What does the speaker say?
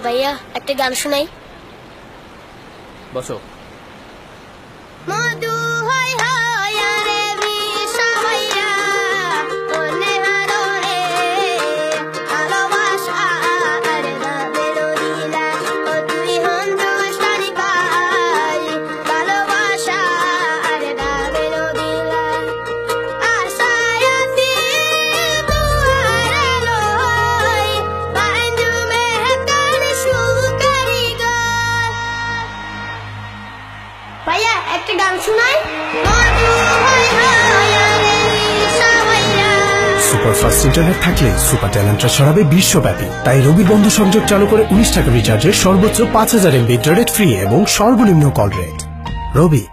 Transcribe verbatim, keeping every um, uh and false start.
ভাইয়া একটা গান শোনাই। বসো। মধু হয় হয় রে বিষা হইয়া ওনে হাররে ভালোবাসা আর না বেরোদিলা ও তুই হন্দুস্তানি পাই ভালোবাসা আর না বেরোদিলা আশায়াতি বুয়ার লই বাইন্দু মেহতান সুকারি গো। ভাইয়া একটা গান শোনাই। সুপারফাস্ট ইন্টারনেট থাকলে সুপার ট্যালেন্টরা ছড়াবে বিশ্বব্যাপী। তাই রবি বন্ধু সংযোগ চালু করে উনিশ টাকা রিচার্জের সর্বোচ্চ পাঁচ হাজার এমবি ইন্টারনেট ফ্রি এবং সর্বনিম্ন কল রেট। রবি।